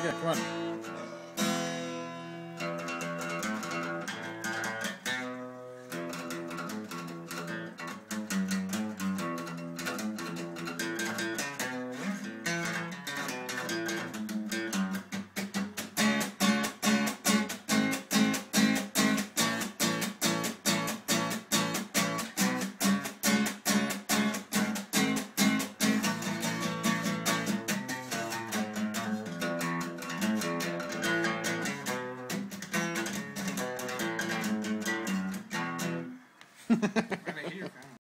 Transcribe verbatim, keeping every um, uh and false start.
again. Come on. I'm gonna eat your family.